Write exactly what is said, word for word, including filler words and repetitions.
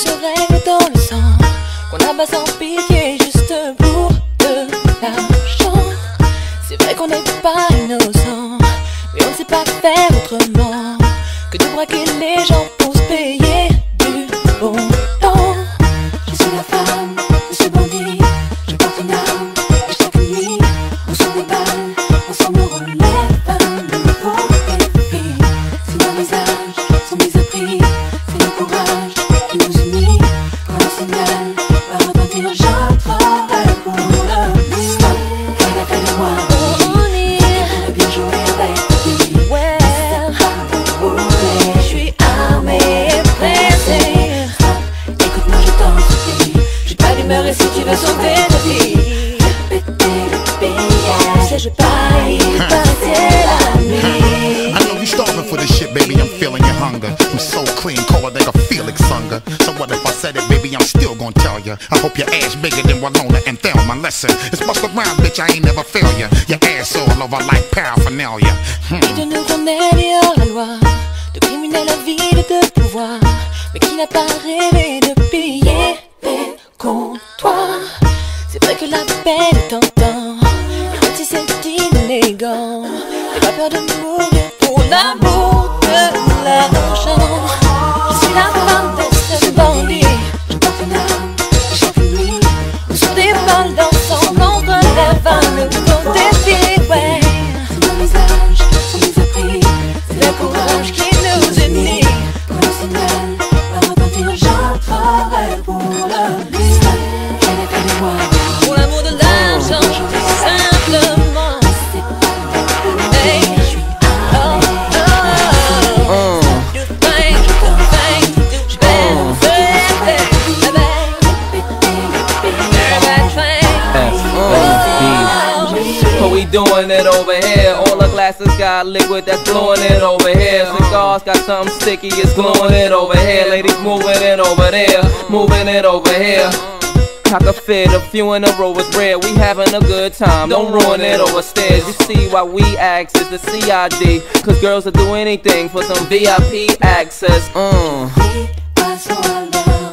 se règle dans le sang, qu'on abat sans pitié juste pour de l'argent. C'est vrai qu'on n'est pas innocent, mais on ne sait pas faire autrement que de braquer les gens pour se payer du bon temps. Je suis la femme de ce bandit, je porte une arme et chaque nuit on sort des balles, ensemble on relève un nouveau défi. Si nos visages sont mis à prix, c'est le courage qui nous unit. Quand le signal va retentir, j'entrerai pour le but. Qu'elle a fait de moi on est bien joué avec lui. Ouais, je suis armée et pressée. Écoute-moi, je t'en supplie, j'ai pas d'humeur et si tu veux sauver ta vie, péter le billet, c'est je parie, passer la nuit. I know you starving for this shit, baby, I'm feeling your hunger. I'm so clean, cold like a Felix hunger. So what if I said it, baby, I'm still gonna tell you. I hope your ass bigger than Winona and Thelma. Listen, it's bust around, bitch, I ain't never fail ya. Your ass all over like paraphernalia. Hmm. Qui de nous connaît dehors la loi, de criminels avides de pouvoir, mais qui n'a pas rêvé de piller les comptoirs. C'est vrai que la peine est tentant, et même si c'est inélégant, j'ai pas peur de mourir pour l'amour de l'argent. Je suis la femme de ce bandit, je porte une arme et chaque nuit on sort des balles d'ensemble, on relève un nouveau défi. Ouais, si nos visages sont mis à prix, c'est le courage qui nous unit. Quand le signal va retentir, j'entrerai pour le but. Qu'elle est fait de moi pour l'amour de l'argent, simplement. Hey, je suis oh, oh, oh. Du pain, du pain, du pain, What we doing it over here? All the glasses got liquid that's blowing it over here. Cigars got something sticky, it's glowing it over here. Ladies moving it over there, moving it over here. I could fit a few in a row is rare. We having a good time, don't ruin it over stairs. You see why we ask is the C I D, cause girls will do anything for some V I P access. Mm.